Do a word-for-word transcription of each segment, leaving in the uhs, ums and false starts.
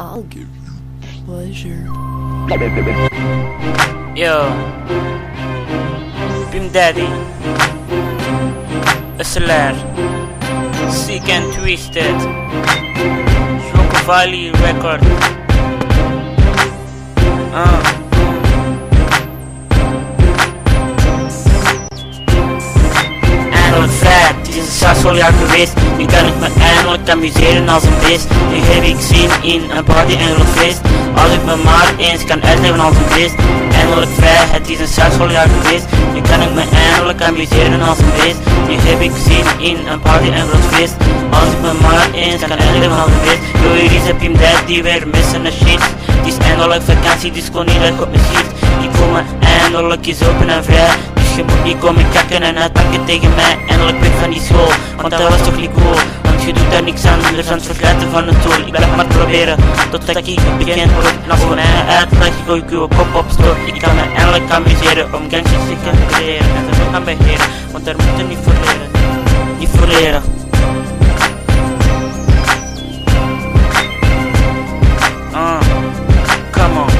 I'll give you pleasure. Yo, Pim Daddy, Asselar, Sick and Twisted, Smoke Valley Record. Uh. Eindelijk vrij, het is een succesvol jaar geweest. Nu kan ik me eindelijk amuseren als een beest. Nu heb ik zin in een party en een feest. Als ik me maar eens kan uitleven als een beest. Eindelijk vrij, het is een succesvol jaar geweest. Nu kan ik me eindelijk amuseren als een beest. Nu heb ik zin in een party en een feest. Als ik me maar eens kan uitleven als een beest. Yo, hier is Pim Daddy weer missen een shit. Het is eindelijk vakantie, dus kon niet weg op mijn shift. Ik voel me eindelijk eens open en vrij. Je moet niet komen kakken en uitpakken tegen mij. Eindelijk weg van die school, want dat was toch niet cool. Want je doet daar niks aan, anders dan het vergrijten van de tool. Ik blijf maar proberen, totdat ik bekend word. En als voor mij uitleg, gooi ik uw kop op stoot. Ik kan me eindelijk amuseren, om gangsters te kunnen creëren. En ze gaan beheren, want daar moet je niet voor leren. Niet voor leren. Ah, come on.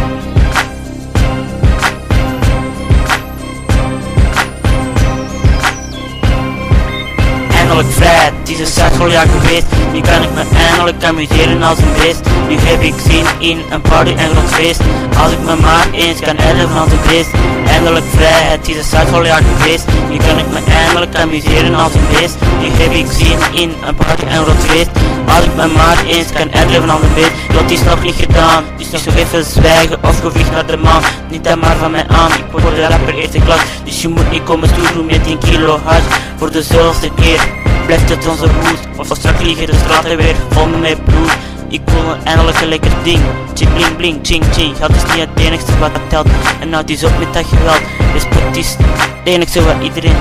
Eindelijk vrij, het is een succesvol jaar geweest. Nu kan ik me eindelijk amuseren als een beest. Nu heb ik zin in een party en een feest. Als ik me maar eens kan uitleven als een beest. Eindelijk vrij, het is een succesvol jaar geweest. Nu kan ik me eindelijk amuseren als een beest. Nu heb ik zin in een party en een feest. Als ik me maar eens kan uitleven als een beest. Dat is nog niet gedaan, dus nog even zwijgen of gevliegd naar de maan. Niet dat maar van mij aan, ik word de rapper eerste klas. Dus je moet niet komen stoer met tien kilo hash. Voor de zoveelste keer blijft het onze roes. Of straks liggen de straten weer vol met bloed. Ik wil me eindelijk een lekker ding. Ching bling bling, ching ching. Geld is niet het enigste wat telt. En nou die is op met dat geweld. Respect is het enigste wat iedereen.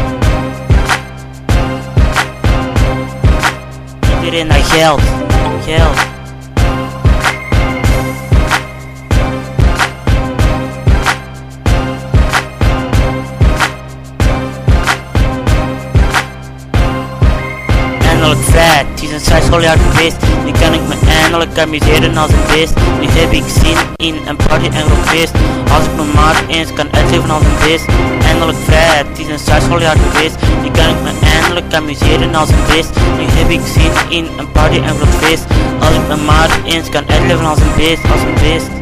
Iedereen naar geld. Geld. Eindelijk vrij, het is een succesvol jaar geweest. Nu kan ik me eindelijk amuseren als een beest. Nu heb ik zin in een party en een feest. Als ik me maar eens kan uitleven als een beest. Eindelijk vrij, het is een succesvol jaar geweest. Nu kan ik me eindelijk amuseren als een beest. Nu heb ik zin in een party en een feest. Als ik me maar eens kan uitleven als een beest, als een beest.